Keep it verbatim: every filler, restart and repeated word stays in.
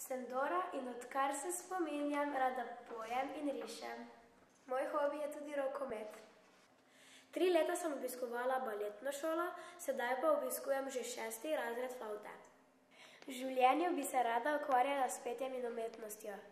Sem Dora in odkar se spominjam, rada pojem in rišem. Moj hobi je tudi rokomet. Tri leta sem obiskovala baletno šolo, sedaj pa obiskujem že šesti razred flavte. V življenju bi se rada ukvarjala s petjem in umetnostjo.